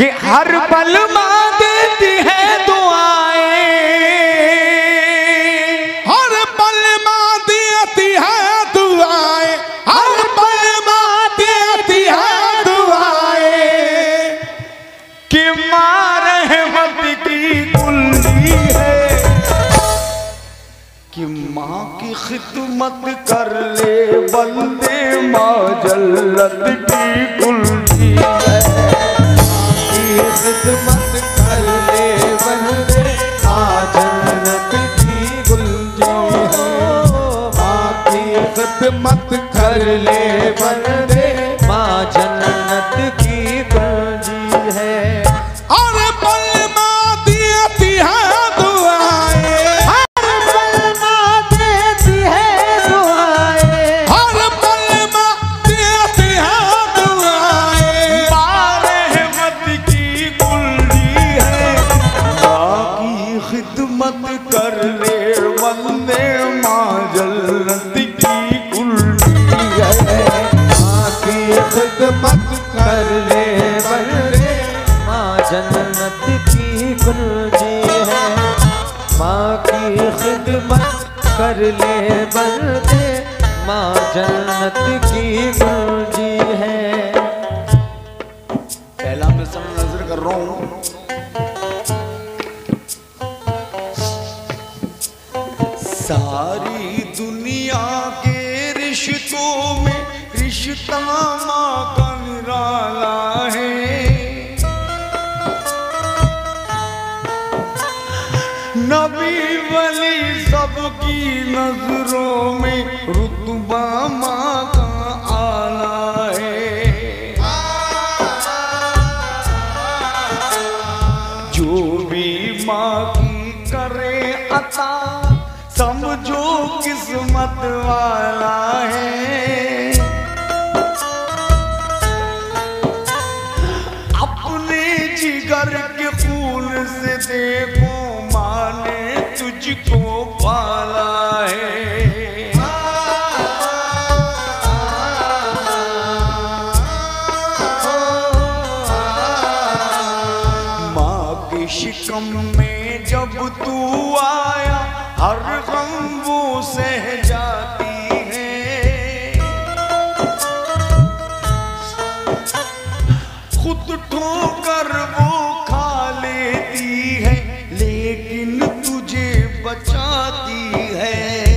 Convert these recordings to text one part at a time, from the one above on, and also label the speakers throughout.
Speaker 1: कि हर पल माँ देती है दुआएं,
Speaker 2: हर पल माँ देती है दुआएं, हर पल माँ देती है दुआएं।
Speaker 1: कि माँ रहमत की कुंजी है, कि माँ की खिदमत कर ले बंदे, माँ जन्नत की कुंजी है।
Speaker 3: खिदमत कर ले बंदे, माँ जन्नत की कुंजी है। माँ की खिदमत कर ले बंदे, माँ जन्नत की कुंजी है।
Speaker 2: हर पल माँ देती है दुआएं,
Speaker 3: हर पल माँ देती है दुआएं,
Speaker 2: हर पल माँ देती है दुआएं।
Speaker 1: माँ रहमत की कुंजी है, माँ की खिदमत कर ले बंदे, माँ जन्नत की कुंजी है।
Speaker 3: माँ की खिदमत कर ले बंदे, माँ जन्नत की कुंजी है। माँ की खिदमत कर ले बंदे, माँ जन्नत की कुंजी है।
Speaker 1: पहला मिसल नजर कर रहा हूं। सारी दुनिया के रिश्तों में रिश्ता माँ का निराला है। नबी वली सबकी नजरों में रुतबा माँ का आला है। जो भी माँ की करे अता, समझो किस्मत वाला है। अपने जिगर के खून से देखो, माँ ने तुझको पाला है। माँ के शिकम में जब तू आया, हर गम वो सह जाती है। खुद ठोकर वो खा लेती है, लेकिन तुझे बचाती है।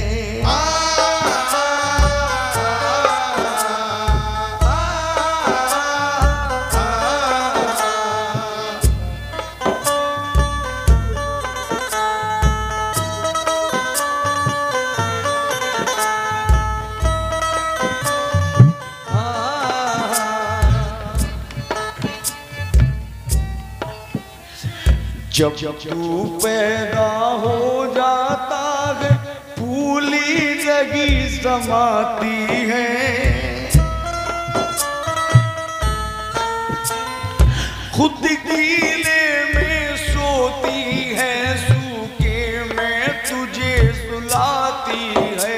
Speaker 1: जब तू पैदा हो जाता है, फूली जगी समाती है। खुद गीले में सोती है, सूखे में तुझे सुलाती है।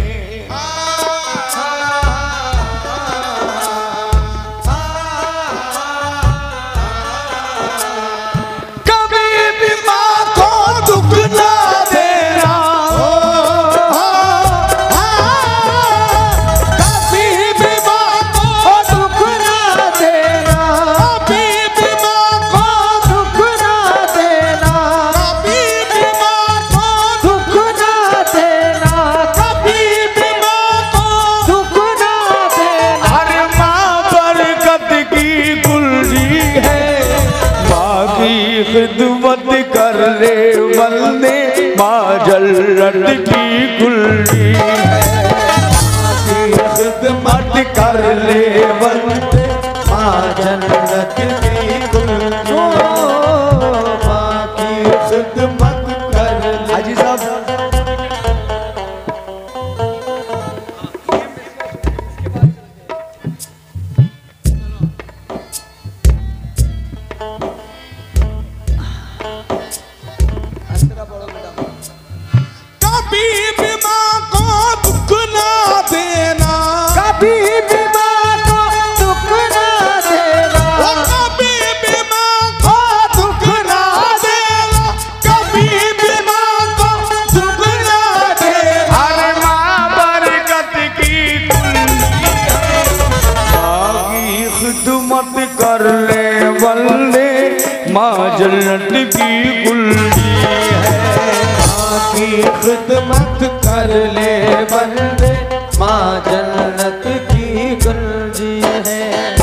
Speaker 1: खिदमत कर ले बंदे, माँ जन्नत की कुंजी है।
Speaker 3: खिदमत कर ले बंदे, माँ जन्नत की कुंजी। माँ की खिदमत कर ले।
Speaker 1: हाजी साहब
Speaker 2: कभी भी माँ को दुख ना देना,
Speaker 3: कभी भी माँ को दुख ना देना,
Speaker 2: कभी
Speaker 1: जन्नत की कुंजी है।
Speaker 3: माँ की खिदमत कर ले बंदे, माँ जन्नत की कुंजी है।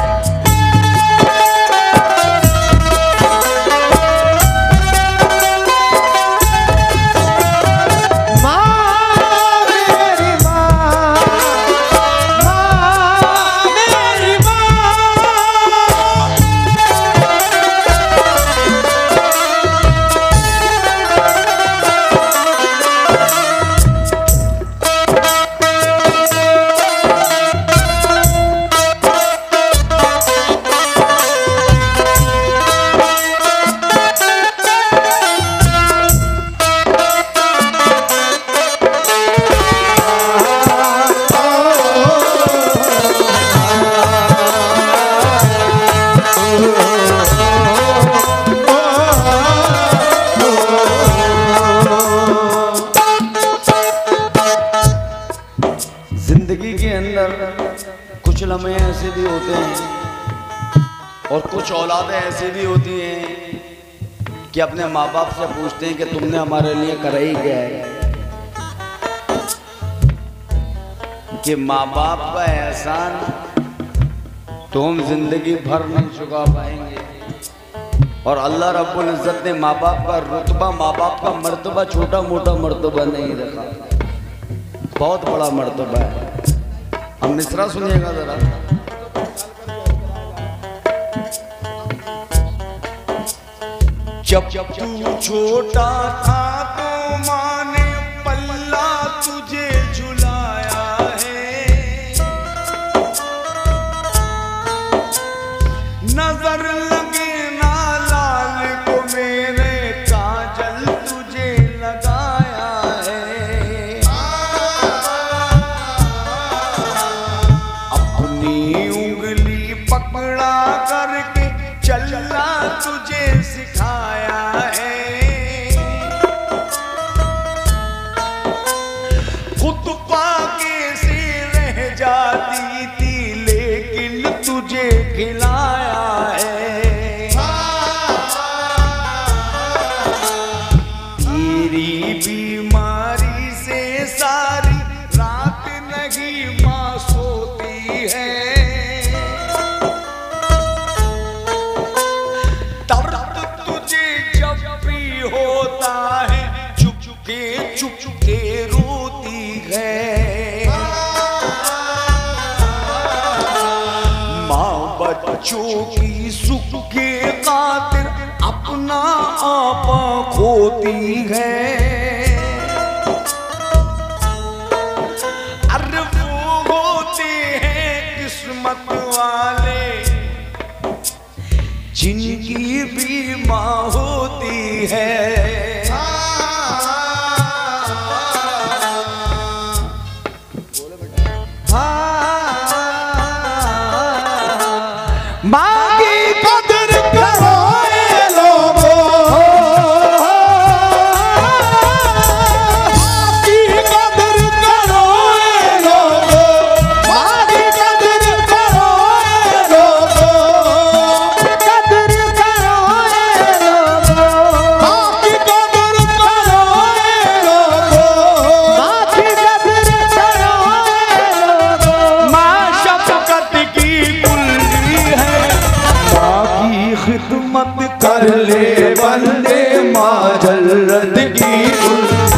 Speaker 1: जिंदगी के अंदर कुछ लम्हे ऐसे भी होते हैं और कुछ औलादें ऐसी भी होती हैं कि अपने माँ बाप से पूछते हैं कि तुमने हमारे लिए करा ही क्या है। कि माँ बाप का एहसान तो हम जिंदगी भर नहीं चुका पाएंगे। और अल्लाह रब्बुल इज्जत ने माँ बाप का रुतबा, माँ बाप का मर्तबा छोटा मोटा मर्तबा नहीं रखा, बहुत बड़ा मर्तबा है। अब मिसरा सुनिएगा जरा। जब तू छोटा था तो माँ ने पल्ला तुझे झुलाया है। नजर लगे ना लाल को मेरे, काजल तुझे लगाया है। अपनी उंगली पकड़ा करके चलना तुझे सिखाया है। खुद पाके से रह जाती थी लेकिन तुझे खिलाया है। तेरी बीमारी से सारी रात नहीं माँ सोती है। होता है चुपके रोती है। माँ बच्चों की सुख के खातिर अपना आपा खोती है। अरे वो होते हैं किस्मत वाले जिनकी भी माँ होती है। माँ की कदर करो ए लोगों, माँ की कदर करो ए लोगों, माँ की कदर करो ए लोगों, कदर करो ए लोगों, माँ की कदर करो ए लोगों, माँ की कदर करो ए लोगों। माँ शफकत की कुंजी है, माँ की खिदमत कर ले बंदे, माँ जन्नत की कुंजी।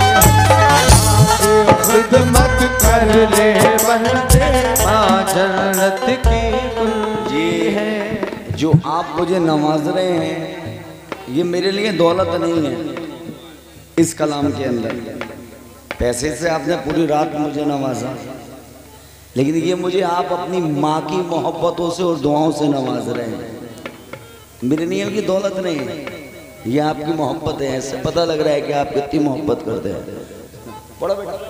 Speaker 3: खिदमत कर ले बंदे, माँ जन्नत की कुंजी है।
Speaker 1: जो आप मुझे नवाज रहे हैं ये मेरे लिए दौलत नहीं है। इस कलाम के अंदर पैसे से आपने पूरी रात मुझे नवाजा, लेकिन ये मुझे आप अपनी माँ की मोहब्बतों से और दुआओं से नवाज रहे हैं। मेरे लिए की दौलत नहीं है, ये आपकी मोहब्बत है। इससे पता लग रहा है कि आप कितनी मोहब्बत करते हैं। बड़ा बेटा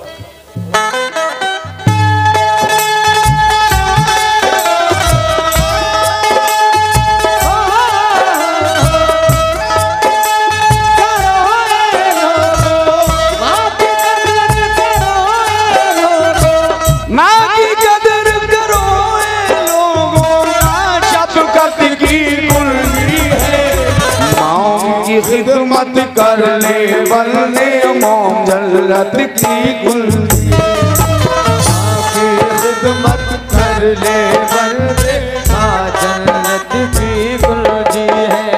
Speaker 3: खिदमत कर ले बंदे मोम जन्नत की कुंजी आके खिदमत कर ले बंदे मां जन्नत की कुंजी है।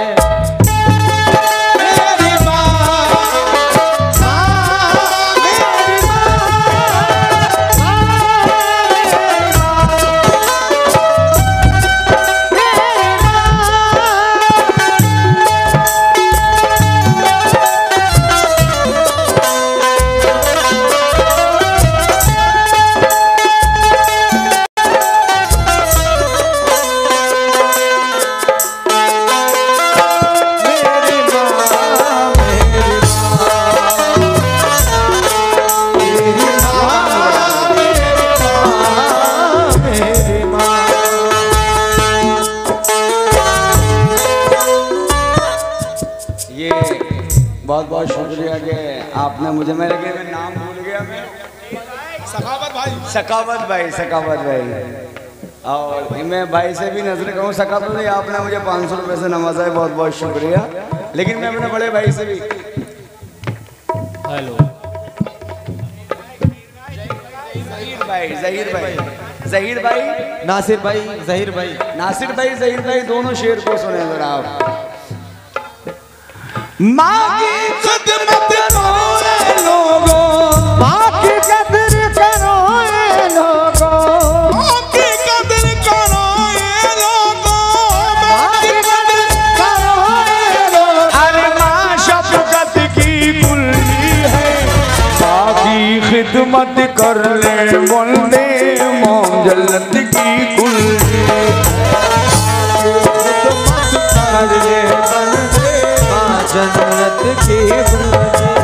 Speaker 1: बहुत बहुत शुक्रिया कि आपने मुझे, मेरे के नाम भूल गया मैं,
Speaker 2: सखावत भाई,
Speaker 1: सखावत भाई और मैं भाई से भी नजर कहूँ सखावत भाई, आपने मुझे 500 रुपये से नवाजा है, बहुत बहुत शुक्रिया। लेकिन मैं अपने बड़े भाई से भी, हेलो जहीर भाई,
Speaker 3: नासिर भाई, जहीर भाई
Speaker 1: दोनों शेर को सुने जरा आप।
Speaker 2: माँ की खिदमत करो ए लोगों,
Speaker 3: माँ की कदर करो ए लोगों,
Speaker 2: माँ की कदर करो ए लोगों, माँ की कदर करो ए लोगों।
Speaker 3: अरे माँ शफकत की कुल्ली है, माँ की खिदमत कर ले बंदे मोम जन्नत की कुल्ली खिदमत कर ले बंदे माँ जन्नत की कुल्ली है।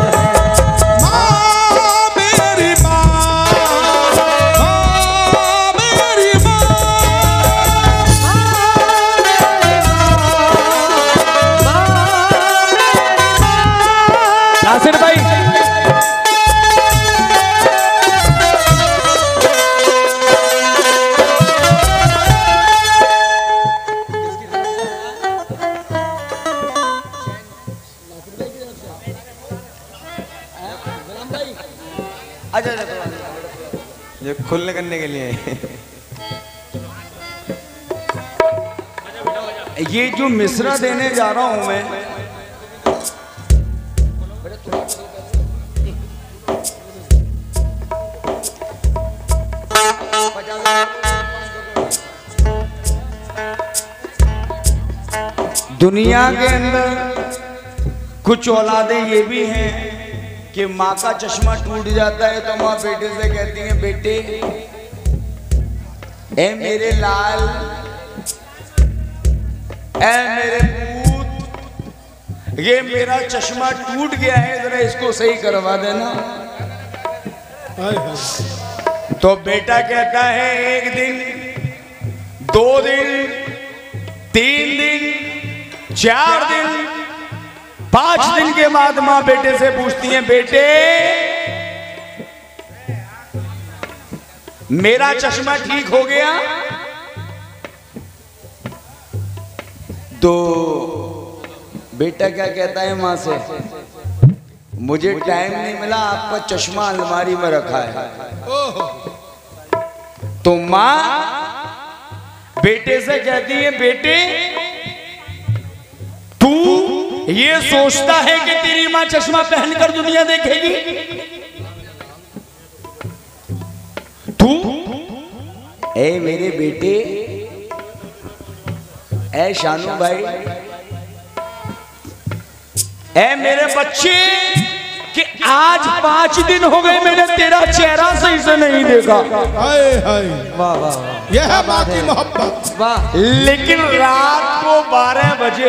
Speaker 1: नासिर भाई
Speaker 3: ये खुलने करने के लिए
Speaker 1: ये जो मिश्रा देने जा रहा हूं मैं, दुनिया के अंदर कुछ औलादें ये भी हैं कि माँ का चश्मा टूट जाता है तो माँ बेटे से कहती है, बेटे ए मेरे लाल, ए मेरे पूत, ये मेरा चश्मा टूट गया है, जरा इसको सही करवा देना। तो बेटा कहता है 1 दिन, 2 दिन, 3 दिन, 4 दिन, 5 दिन के बाद माँ बेटे से पूछती है, बेटे मेरा चश्मा ठीक हो गया? तो बेटा क्या कहता है माँ से, मुझे टाइम नहीं मिला, आपका चश्मा अलमारी में रखा है। तो माँ बेटे से कहती है, बेटे तू ये सोचता है कि तेरी माँ चश्मा पहनकर दुनिया देखेगी? तू ए मेरे बेटे, ए शानू भाई, ए मेरे बच्चे, कि आज 5 दिन हो गए मैंने तेरा चेहरा सही से नहीं देखा।
Speaker 2: हाय हाय,
Speaker 3: वाह वाह,
Speaker 2: यह है माँ की मोहब्बत।
Speaker 3: वाह।
Speaker 1: लेकिन रात को 12 बजे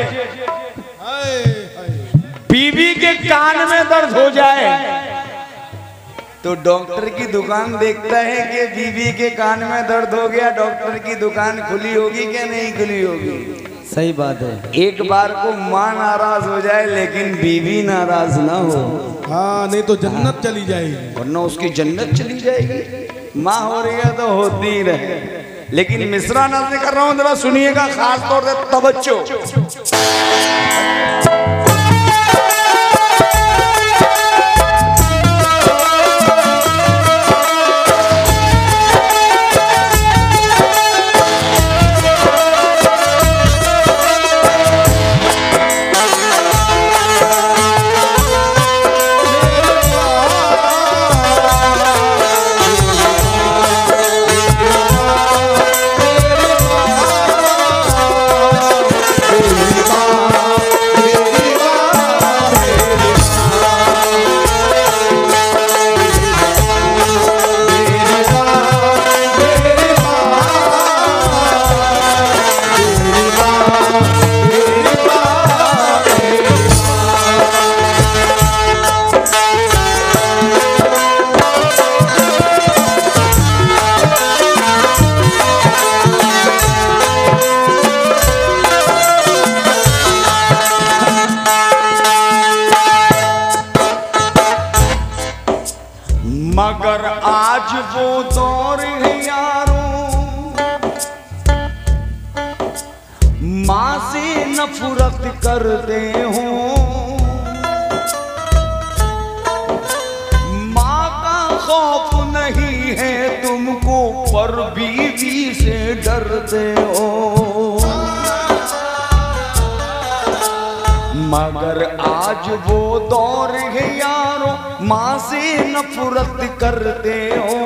Speaker 1: बीवी के कान में दर्द हो जाए तो डॉक्टर की दुकान देखता है कि बीवी के कान में दर्द हो गया, डॉक्टर की दुकान खुली होगी क्या नहीं खुली होगी?
Speaker 3: सही बात है।
Speaker 1: एक बार को माँ नाराज हो जाए लेकिन बीवी नाराज ना हो,
Speaker 2: हाँ नहीं तो जन्नत चली जाएगी,
Speaker 1: वरना उसकी जन्नत चली जाएगी। माँ हो रही है तो होती ही रहे। लेकिन मिश्रा नाज़ कर रहा हूँ, जरा सुनिएगा, खास तौर से तवज्जो। माँ से नफरत करते हो, माँ का खौफ नहीं है तुमको पर बीवी से डरते हो। मगर आज वो दौर है यारो माँ से नफरत करते हो।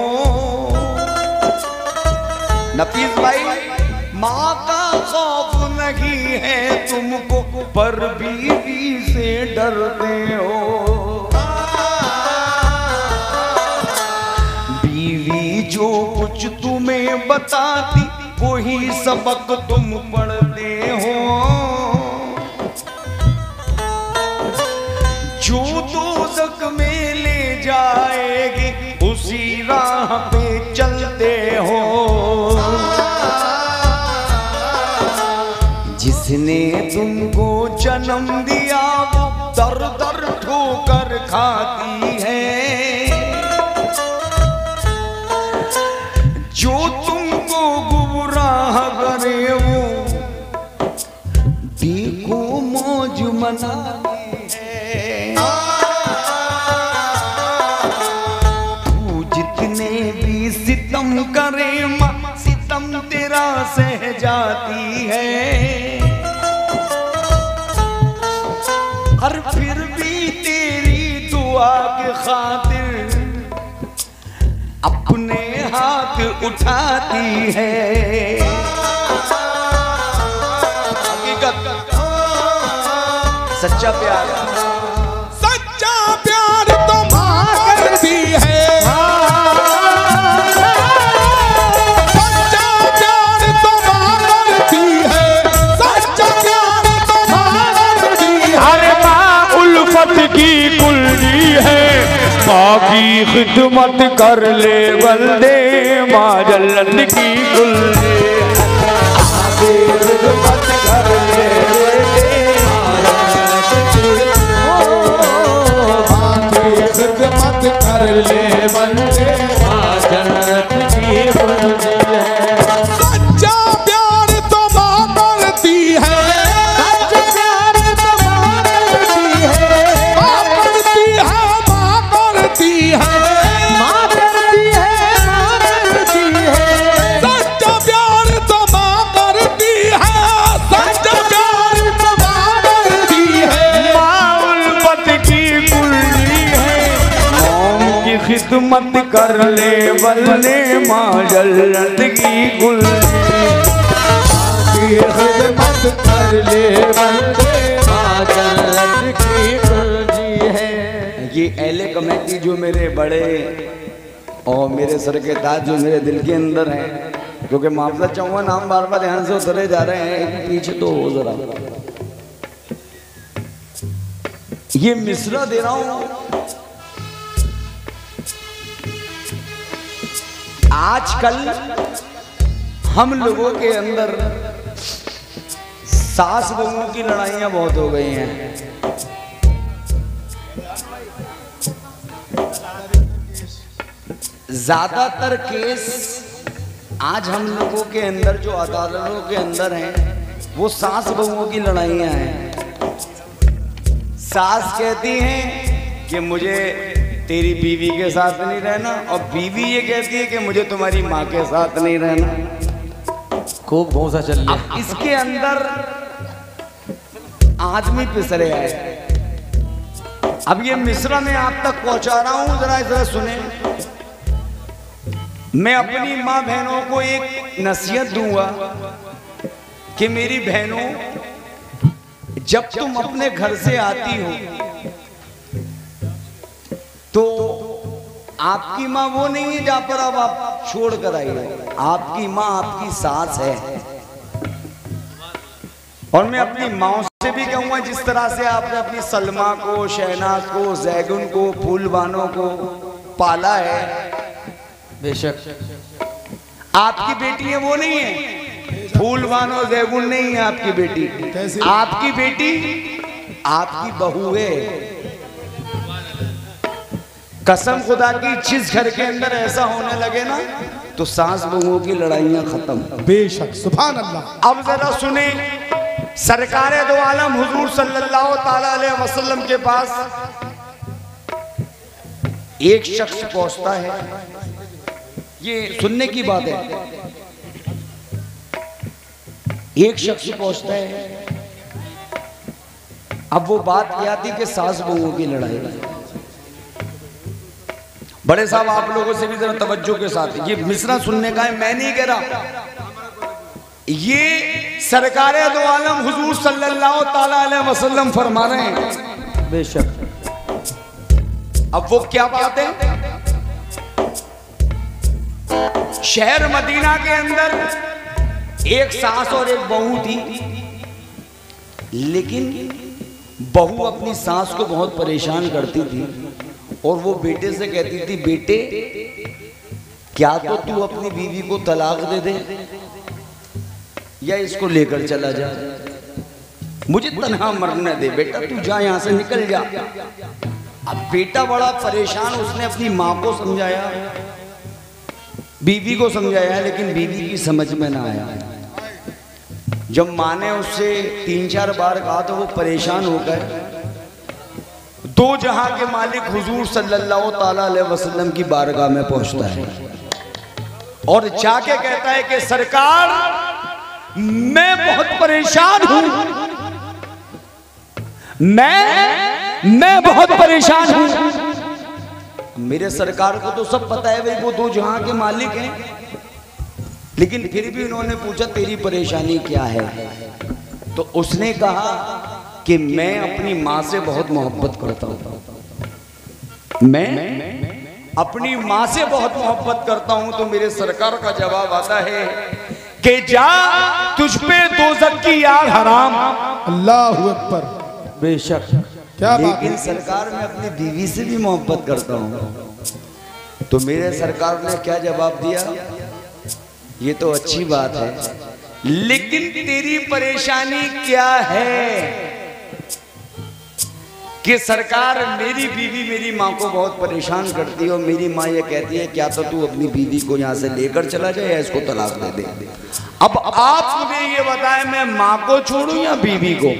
Speaker 1: नफीस भाई, माँ का खौफ नहीं है तुमको पर बीवी से डरते हो। बीवी जो कुछ तुम्हें बताती वही सबक तुम पढ़ते हो। जो दोज़ख में ले जाएगी उसी राह पे चलते हो। जिसने तुमको जन्म दिया वो दर दर ठोकर खाती है। जो तुमको गुमराह करे वो देखो मौज मनाती है। तू जितने भी सितम करे माँ सितम तेरा सह जाती है। और फिर भी तेरी दुआ के खातिर अपने हाथ उठाती है। हकीकत सच्चा प्यार,
Speaker 2: सच्चा प्यार तो माँ करती है। सच्चा प्यार तो माँ करती है। सच्चा प्यार तो माँ करती है।
Speaker 3: अरे माँ उल्फत की कुल्ली है, माँ की खिदमत कर ले बंदे, माँ जन्नत की कुल्ली खिदमत कर ले
Speaker 2: खिदमत कर ले बंदे,
Speaker 3: माँ जन्नत की कुल्ली है।
Speaker 2: सच्चा प्यार तो माँ करती है। सच्चा प्यार तो माँ करती है। माँ करती है, माँ करती है, माँ करती है, माँ करती है। सच्चा प्यार तो माँ करती है। सच्चा प्यार तो माँ करती है।
Speaker 3: माँ उल्फत की कुल्ली है, कौम की खिदमत कर ले बंदे, माँ जन्नत की कुल्ली
Speaker 2: खिदमत कर ले बंदे, माँ जन्नत की कुल्ली है।
Speaker 1: ये अहले कमेटी जो मेरे बड़े और मेरे सर के ताज जो मेरे दिल के अंदर हैं, क्योंकि मामला चाहूँगा नाम बार बार ध्यान से उतरे जा रहे हैं, पीछे तो हो जरा। ये मिसरा दे रहा हूं। आजकल हम लोगों के अंदर सास बहुओं की लड़ाइयां बहुत हो गई हैं। ज्यादातर केस आज हम लोगों के अंदर जो अदालतों के अंदर हैं वो सास बहुओं की लड़ाइयां हैं। सास कहती हैं कि मुझे तेरी बीवी के साथ नहीं रहना, और बीवी ये कहती है कि मुझे तुम्हारी माँ के साथ नहीं रहना।
Speaker 4: खूब भूसा चल रहा है।
Speaker 1: अब इसके अंदर आदमी पिसरे आए। अब ये मिसरा मैं आप तक पहुंचा रहा हूं, जरा सुने। मैं अपनी माँ बहनों को एक नसीहत दूंगा कि मेरी बहनों, जब तुम अपने घर से आती हो तो आपकी माँ वो नहीं है जहां पर अब आप छोड़ कर आई हो। आपकी माँ आपकी सास है। और मैं अपनी माँ से भी कहूंगा, जिस तरह से आपने अपनी सलमा को, शहनाज को, जैगुन को, फूलबानों को पाला है,
Speaker 4: बेशक
Speaker 1: आपकी बेटी है वो नहीं है। फूलबानो जैगुन नहीं है आपकी बेटी। आपकी बेटी आपकी बहू है। कसम खुदा की, जिस घर के अंदर ऐसा होने लगे ना तो सास बहुओं की लड़ाइयां खत्म।
Speaker 2: बेशक, सुभान अल्लाह।
Speaker 1: अब जरा सुने, सरकार दो आलम हुजूर सल्लल्लाहु ताला अलैहि वसल्लम के पास एक शख्स पहुंचता है। ये सुनने की बात है। एक शख्स पहुंचता है। अब वो बात क्या थी कि सास बहुओं की लड़ाई। बड़े साहब आप लोगों से भी जरा तवज्जो के साथ, ये मिसरा सुनने का है, मैं नहीं कह रहा, ये सरकार दो आलम हुजूर सल्लल्लाहु ताला अलैहि वसल्लम फरमा रहे हैं।
Speaker 4: बेशक।
Speaker 1: अब वो क्या बात है? शहर मदीना के अंदर एक सास और एक बहू थी, लेकिन बहू अपनी सास को बहुत परेशान करती थी और वो बेटे से कहती थी, बेटे क्या तो तू अपनी बीवी को तलाक दे दे या इसको लेकर चला जा, मुझे तन्हा मरने दे, बेटा तू जा यहां से निकल जा। अब बेटा बड़ा परेशान, उसने अपनी माँ को समझाया, बीवी को समझाया, लेकिन बीवी की समझ में ना आया। जब माँ ने उससे 3-4 बार कहा तो वो परेशान हो गए। दो जहां के मालिक हुजूर सल्लल्लाहु ताला अलैहि वसल्लम की बारगाह में पहुंचता है और जाके कहता है कि सरकार मैं बहुत परेशान हूं, मैं बहुत परेशान हूं। मेरे सरकार को तो सब पता है भाई वो दो जहां के मालिक हैं, लेकिन फिर भी उन्होंने पूछा तेरी परेशानी क्या है? तो उसने कहा कि मैं अपनी माँ से बहुत मोहब्बत करता हूं, मैं अपनी माँ से बहुत मोहब्बत करता हूं। तो मेरे सरकार का जवाब आता है कि जा तुझ पे दोज़ख की आग हराम।
Speaker 2: अल्लाहु अकबर।
Speaker 4: बेशक।
Speaker 2: क्या बात
Speaker 1: लेकिन
Speaker 2: है?
Speaker 1: सरकार मैं अपनी बीवी से भी मोहब्बत करता हूं। तो मेरे सरकार ने क्या जवाब दिया? ये तो अच्छी बात है, लेकिन तेरी परेशानी क्या है? कि सरकार मेरी बीवी मेरी माँ को बहुत परेशान करती है और मेरी माँ ये कहती है क्या तो तू अपनी बीवी को यहाँ से लेकर चला जाए या इसको तलाक दे दे। अब आप मुझे ये बताएं मैं माँ को छोड़ूं या बीवी को?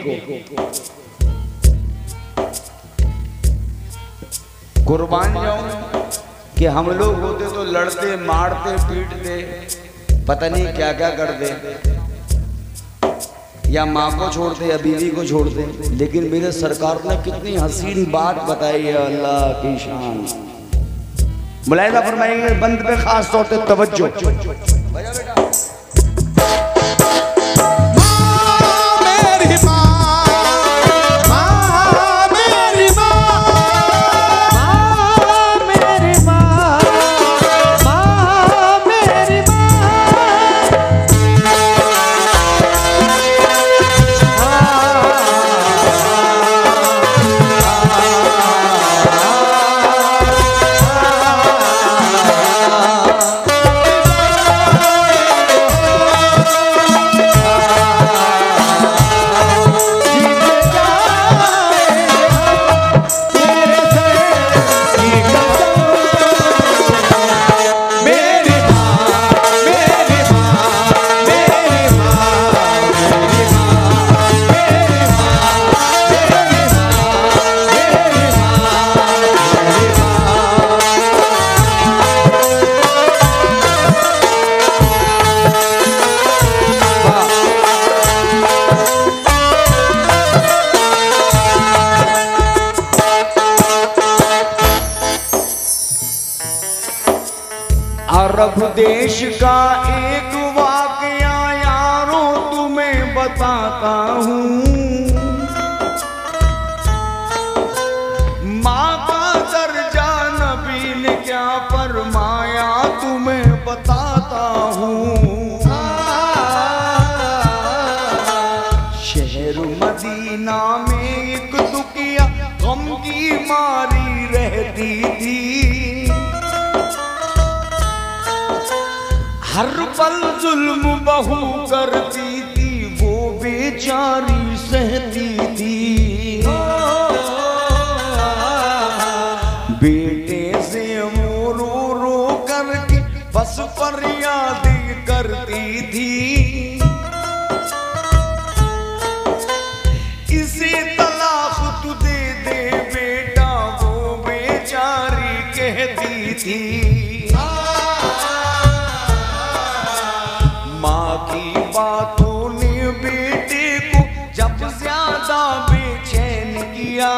Speaker 1: कुर्बान जाऊं कि हम लोग होते तो लड़ते मारते पीटते पता नहीं क्या क्या करते, या माँ को छोड़ते या बीवी को छोड़ते, लेकिन मेरे सरकार ने कितनी हसीन बात बताई है। अल्लाह की शान। मुलाहिजा फरमाइए, बंद पे खास तौर पे तवज्जो। अरब देश का एक वाकया यारों तुम्हें बताता हूँ। माँ का दर्जा नबी ने क्या फरमाया तुम्हें बताता हूँ। शहर मदीना में एक दुखिया गम की मारी रहती थी। हर पल जुल्म बहू करती थी, वो बेचारी सहती थी। बेटे से वो रो रो करके बस फरियाद करती थी। जब ज्यादा बेचैन किया,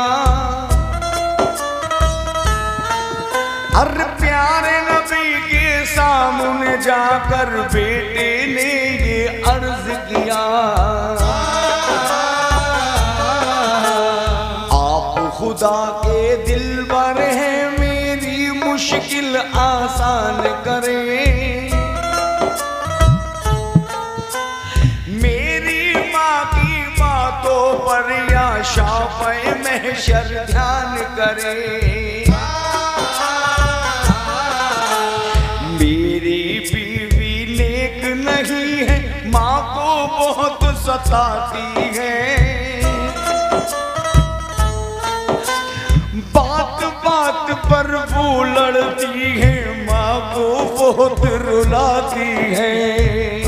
Speaker 1: अरे प्यारे नबी के सामने जाकर बेटे ने ये अर्ज किया, आप खुदा के दिलबर हैं, मेरी मुश्किल आसान करें। मेरी माँ की बातों पर या शाफ़े महशर ध्यान करें। नहीं है माँ को बहुत सताती है, बात बात पर वो लड़ती है, माँ को बहुत रुलाती है।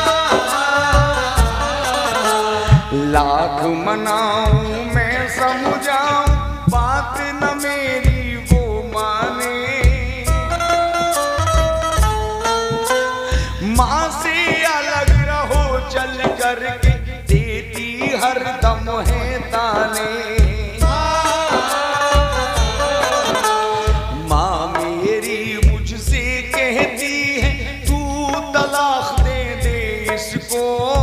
Speaker 1: लाख मनाऊं मैं समझाऊं, बात न मेरी वो माने। माँ से अलग रहो चल करके, देती हर दम है ताने। माँ मेरी मुझसे कहती है, तू तलाक दे दे इसको,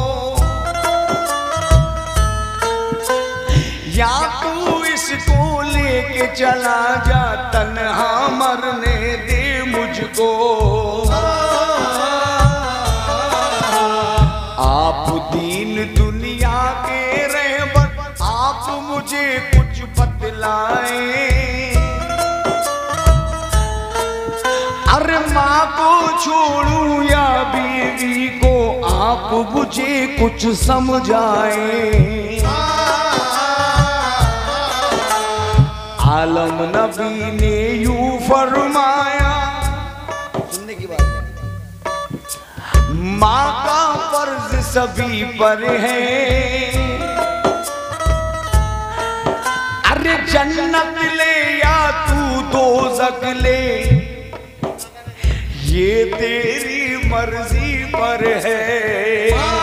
Speaker 1: या तू इसको लेके चला जा, तन्हा मरने दे मुझको। आप दीन दुनिया के रहबर, आप मुझे कुछ बतलाएं। अरे माँ को छोड़ूं या बीवी को, आप मुझे कुछ समझाएं। आलम नबी ने यूं फरमाया, सुनने की बात, माँ का फर्ज सभी पर है। अरे जन्नत ले या तू दोज़ख ले, ये तेरी मर्जी पर है।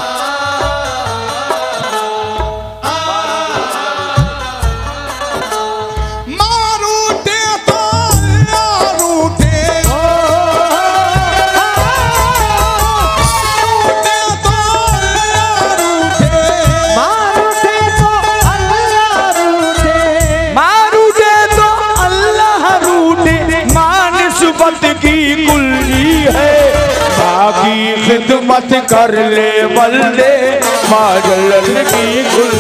Speaker 1: खिदमत कर ले बल्दे, माजल की गुल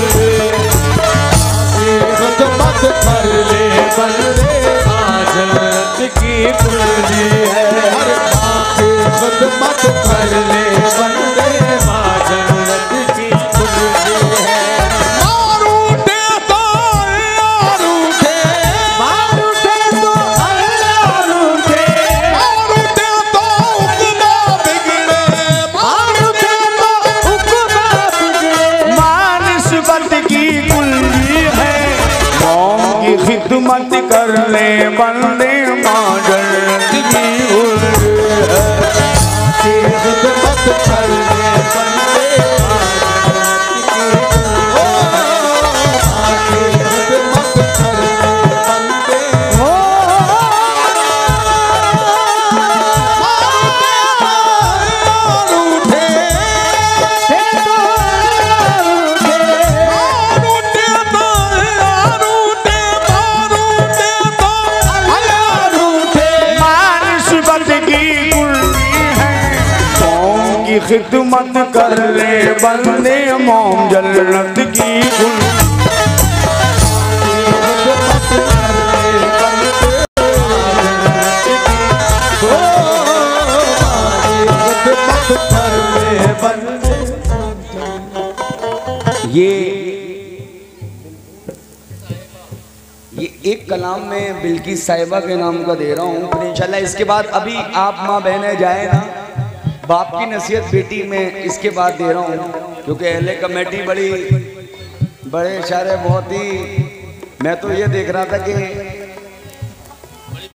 Speaker 2: खिदमत कर ले बल्दे, माजल की गुल है। खिदमत कर ले बल्दे, माजल की गुल है। मारूठे तो अल्लाह रूठे, मारूठे तो अल्लाह रूठे, मारूठे तो हुक्मा बिगड़े, मारूठे तो हुक्मा बिगड़े।
Speaker 3: मां निस्बत की कुल्ली है, कौम की खिदमत कर ले बंदे, माजल की गुल है।
Speaker 2: खिदमत कर ले बंदे, खिदमत कर ले बंदे। रूठे तो रूठे, रूठे तो रूठे, रूठे तो रूठे।
Speaker 3: मां निस्बत की कुल्ली है, कौम की खिदमत कर ले बंदे, मोम जन्नत की गुल।
Speaker 1: ये एक कलाम में बिल्किस साहिबा के नाम का दे रहा हूँ, फिर इंशाल्लाह इसके बाद अभी आप माँ बहनें जाए ना, बाप की नसीहत बेटी में इसके बाद दे रहा हूँ, क्योंकि अहले कमेटी बड़े इशारे बहुत ही, मैं तो ये देख रहा था कि